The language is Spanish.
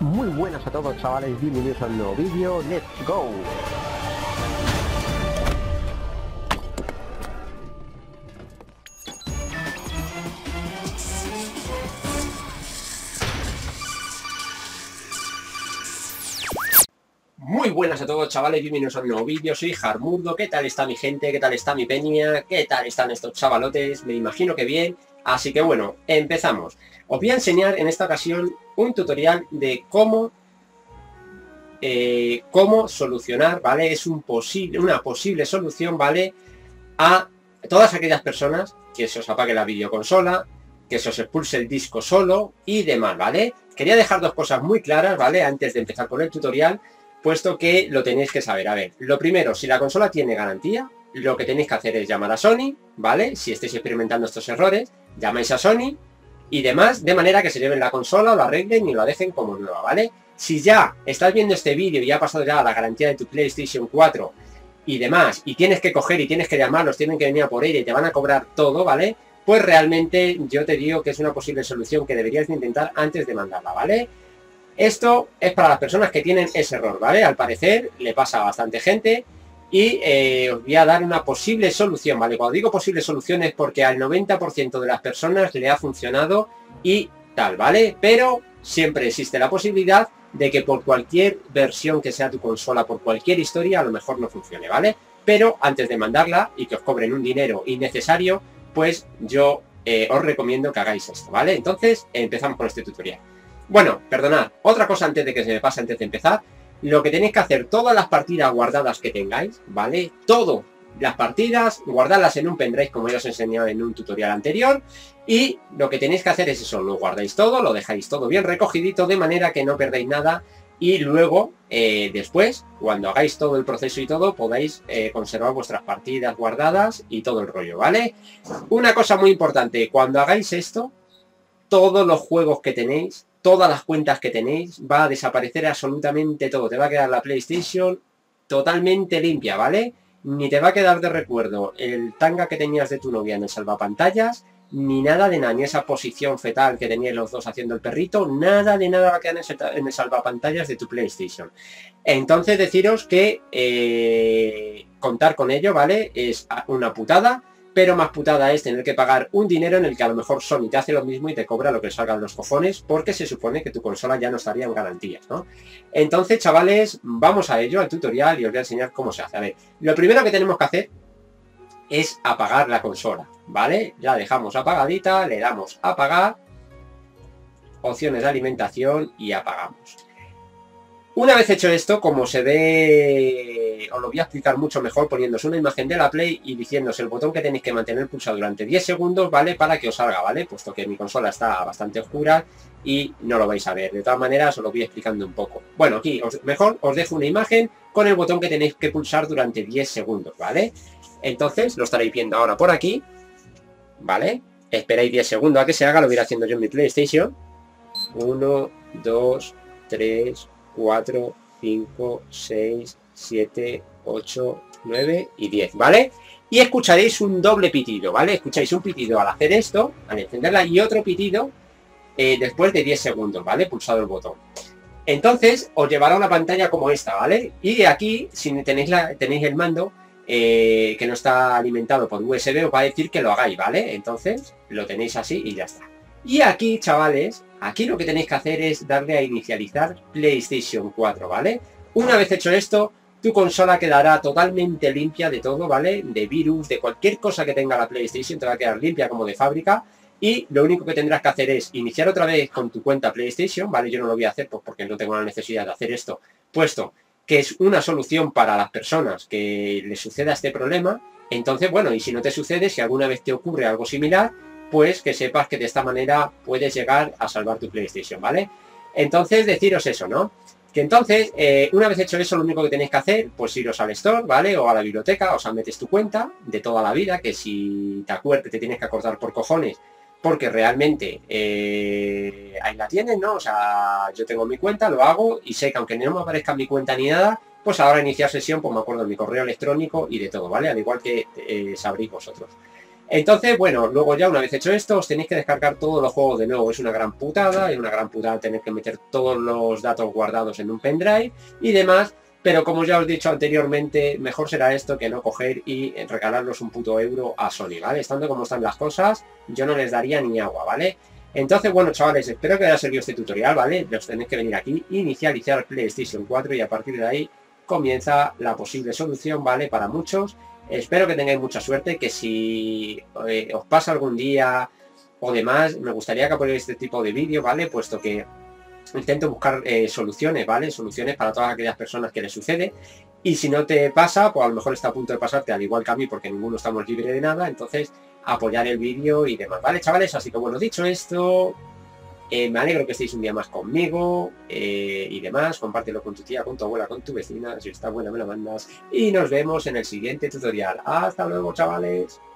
Muy buenas a todos, chavales, bienvenidos a un nuevo vídeo. ¡Let's go! Muy buenas a todos, chavales, bienvenidos a un nuevo vídeo. Soy Jarmurdo. ¿Qué tal está mi gente? ¿Qué tal está mi peña? ¿Qué tal están estos chavalotes? Me imagino que bien. Así que bueno, empezamos. Os voy a enseñar en esta ocasión un tutorial de cómo solucionar, ¿vale? Es una posible solución, ¿vale? A todas aquellas personas que se os apague la videoconsola, que se os expulse el disco solo y demás, ¿vale? Quería dejar dos cosas muy claras, ¿vale? Antes de empezar con el tutorial, puesto que lo tenéis que saber. A ver, lo primero, si la consola tiene garantía, lo que tenéis que hacer es llamar a Sony, ¿vale? Si estáis experimentando estos errores, llamáis a Sony y demás, de manera que se lleven la consola, lo arreglen y lo dejen como nueva, ¿vale? Si ya estás viendo este vídeo y ya ha pasado ya la garantía de tu PlayStation 4 y demás, y tienes que coger y tienes que llamarlos, tienen que venir a por ella y te van a cobrar todo, ¿vale? Pues realmente yo te digo que es una posible solución que deberías de intentar antes de mandarla, ¿vale? Esto es para las personas que tienen ese error, ¿vale? Al parecer le pasa a bastante gente y os voy a dar una posible solución, ¿vale? Cuando digo posible solución es porque al 90% de las personas le ha funcionado y tal, ¿vale? Pero siempre existe la posibilidad de que por cualquier versión que sea tu consola, por cualquier historia, a lo mejor no funcione, ¿vale? Pero antes de mandarla y que os cobren un dinero innecesario, pues yo os recomiendo que hagáis esto, ¿vale? Entonces empezamos con este tutorial. Bueno, perdonad, otra cosa antes de que se me pase, antes de empezar, lo que tenéis que hacer, todas las partidas guardadas que tengáis, ¿vale? Todas las partidas, guardarlas en un pendrive como ya os he enseñado en un tutorial anterior, y lo que tenéis que hacer es eso, lo guardáis todo, lo dejáis todo bien recogidito de manera que no perdáis nada y luego, después, cuando hagáis todo el proceso y todo, podáis conservar vuestras partidas guardadas y todo el rollo, ¿vale? Una cosa muy importante, cuando hagáis esto, todos los juegos que tenéis, todas las cuentas que tenéis, va a desaparecer absolutamente todo. Te va a quedar la PlayStation totalmente limpia, ¿vale? Ni te va a quedar de recuerdo el tanga que tenías de tu novia en el salvapantallas, ni nada de nada, ni esa posición fetal que teníais los dos haciendo el perrito, nada de nada va a quedar en el salvapantallas de tu PlayStation. Entonces deciros que contar con ello, ¿vale? Es una putada. Pero más putada es tener que pagar un dinero en el que a lo mejor Sony te hace lo mismo y te cobra lo que salga de los cojones porque se supone que tu consola ya no estaría en garantías, ¿no? Entonces, chavales, vamos a ello, al tutorial, y os voy a enseñar cómo se hace. A ver, lo primero que tenemos que hacer es apagar la consola, ¿vale? La dejamos apagadita, le damos a apagar, opciones de alimentación y apagamos. Una vez hecho esto, como se ve, os lo voy a explicar mucho mejor poniéndose una imagen de la Play y diciéndose el botón que tenéis que mantener pulsado durante 10 segundos, ¿vale? Para que os salga, ¿vale? Puesto que mi consola está bastante oscura y no lo vais a ver. De todas maneras, os lo voy explicando un poco. Bueno, aquí mejor os dejo una imagen con el botón que tenéis que pulsar durante 10 segundos, ¿vale? Entonces, lo estaréis viendo ahora por aquí, ¿vale? Esperáis 10 segundos a que se haga, lo voy a ir haciendo yo en mi PlayStation. 1, 2, 3... 4, 5, 6, 7, 8, 9 y 10, ¿vale? Y escucharéis un doble pitido, ¿vale? Escucháis un pitido al hacer esto, al encenderla, y otro pitido después de 10 segundos, ¿vale? Pulsado el botón. Entonces, os llevará a una pantalla como esta, ¿vale? Y aquí, si tenéis el mando que no está alimentado por USB, os va a decir que lo hagáis, ¿vale? Entonces, lo tenéis así y ya está. Y aquí, chavales, aquí lo que tenéis que hacer es darle a inicializar PlayStation 4, ¿vale? Una vez hecho esto, tu consola quedará totalmente limpia de todo, ¿vale? De virus, de cualquier cosa que tenga la PlayStation, te va a quedar limpia como de fábrica. Y lo único que tendrás que hacer es iniciar otra vez con tu cuenta PlayStation, ¿vale? Yo no lo voy a hacer pues porque no tengo la necesidad de hacer esto, puesto que es una solución para las personas que les suceda este problema. Entonces, bueno, y si no te sucede, si alguna vez te ocurre algo similar, pues que sepas que de esta manera puedes llegar a salvar tu PlayStation, ¿vale? Entonces, deciros eso, ¿no? Que entonces, una vez hecho eso, lo único que tenéis que hacer, pues iros al store, ¿vale? O a la biblioteca, o sea, metes tu cuenta de toda la vida, que si te acuerdas te tienes que acordar por cojones, porque realmente ahí la tienes, ¿no? O sea, yo tengo mi cuenta, lo hago, y sé que aunque no me aparezca mi cuenta ni nada, pues ahora iniciar sesión, pues me acuerdo de mi correo electrónico y de todo, ¿vale? Al igual que sabréis vosotros. Entonces, bueno, luego ya una vez hecho esto, os tenéis que descargar todos los juegos de nuevo. Es una gran putada, es una gran putada tener que meter todos los datos guardados en un pendrive y demás. Pero como ya os he dicho anteriormente, mejor será esto que no coger y regalarlos un puto euro a Sony, ¿vale? Estando como están las cosas, yo no les daría ni agua, ¿vale? Entonces, bueno, chavales, espero que os haya servido este tutorial, ¿vale? Os tenéis que venir aquí, inicializar PlayStation 4 y a partir de ahí comienza la posible solución, ¿vale? Para muchos. Espero que tengáis mucha suerte, que si os pasa algún día o demás, me gustaría que apoyéis este tipo de vídeo, ¿vale? Puesto que intento buscar soluciones, ¿vale? Soluciones para todas aquellas personas que les sucede. Y si no te pasa, pues a lo mejor está a punto de pasarte, al igual que a mí, porque ninguno estamos libre de nada. Entonces, apoyar el vídeo y demás, ¿vale, chavales? Así que bueno, dicho esto, me alegro que estéis un día más conmigo y demás. Compártelo con tu tía, con tu abuela, con tu vecina. Si está buena, me la mandas. Y nos vemos en el siguiente tutorial. Hasta luego, chavales.